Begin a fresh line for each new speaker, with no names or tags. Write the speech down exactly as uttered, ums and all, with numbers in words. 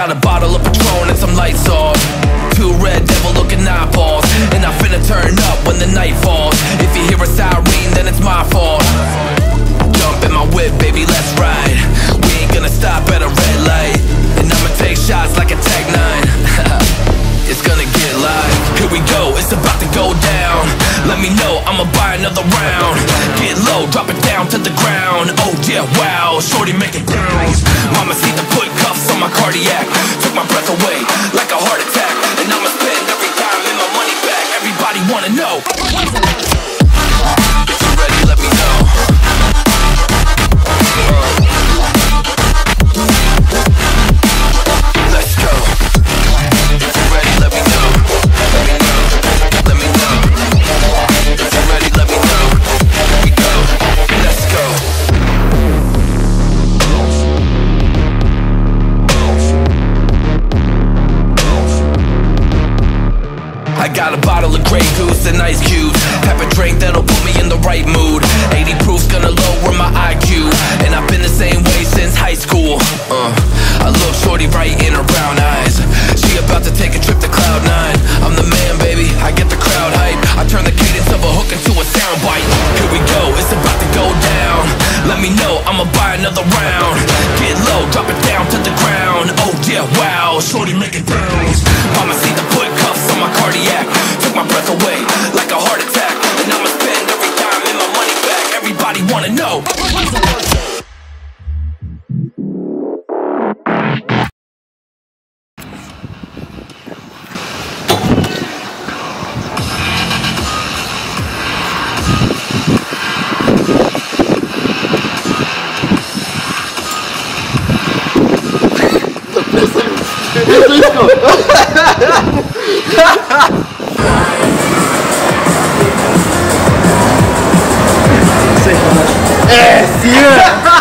got a bottle of Patron and some lights off, two red devil looking eyeballs, and I finna turn up when the night falls. If you hear a siren, then it's my fault. Jump in my whip, baby, let's ride. We ain't gonna stop at a red light, and I'ma take shots like a Tech nine. It's gonna get live. Here we go, it's about to go down. Let me know, I'ma buy another round. Get low, drop it down to the ground. Oh yeah, wow, shorty make it bounce. Mama see the put cuffs on my cardiac. Took my breath away like a heart attack, and I'ma spend every dime and my money back. Everybody wanna know. If you're ready, let me know. Let's go. If you're ready, let me know. Let me know. Let me know. If you're ready, let me know. Here we go. Let's go. I got a bottle of Grey Goose and ice cubes. Have a drink that'll put me in the right mood. eighty proof's gonna lower my I Q, and I've been the same way since high school. uh, I look shorty right in her brown eyes. She about to take a trip to cloud nine. I'm the man, baby, I get the crowd hype. I turn the cadence of a hook into a soundbite. Here we go, it's about to go down. Let me know, I'ma buy another round. Get low, drop it down to the ground. Oh yeah, wow, shorty make it bounce. Mama see the put cuffs on my cardiac. Took my breath away like a heart attack, and I'ma spend every dime and my money back. Everybody wanna know.
É, sim!